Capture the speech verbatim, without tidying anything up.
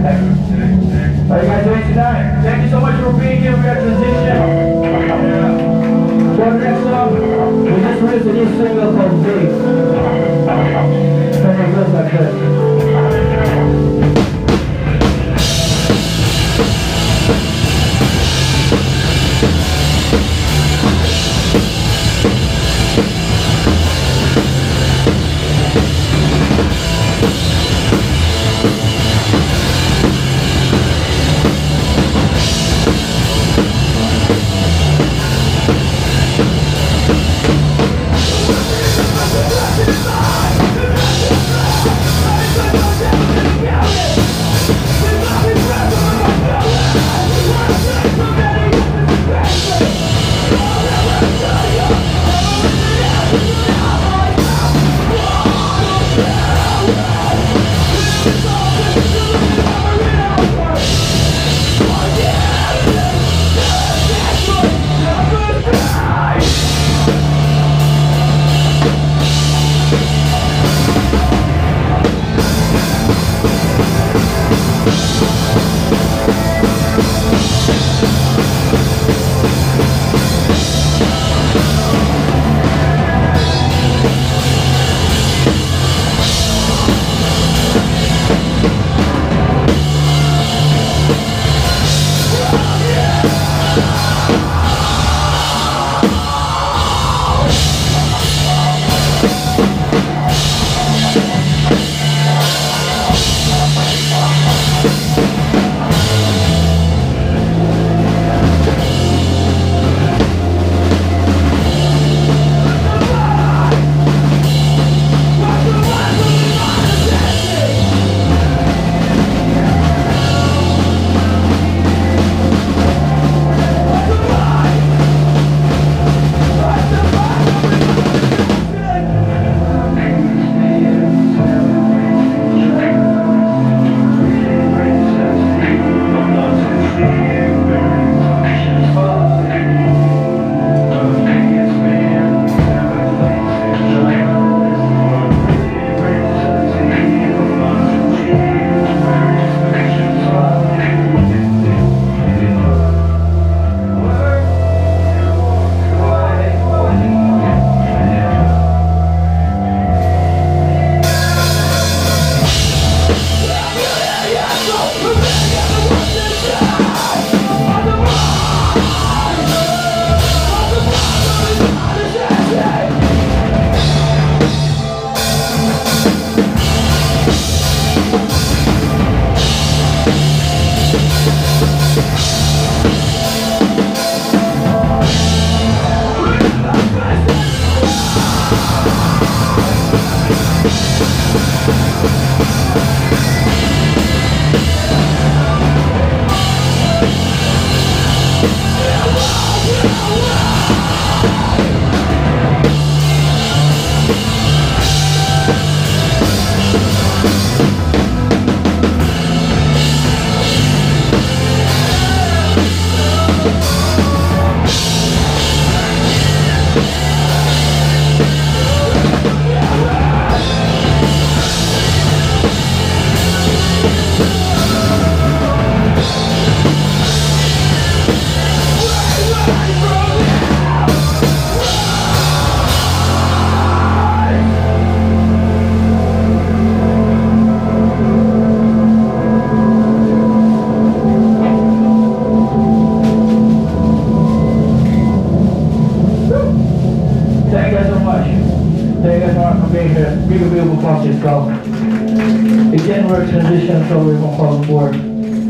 How you guys doing tonight? Thank you so much for being here. We got transition. Yeah. For the next song, we just released a new single called Big. And it goes like this. Big, big applause, let's go. Again, we're transition, so we're going to call the board.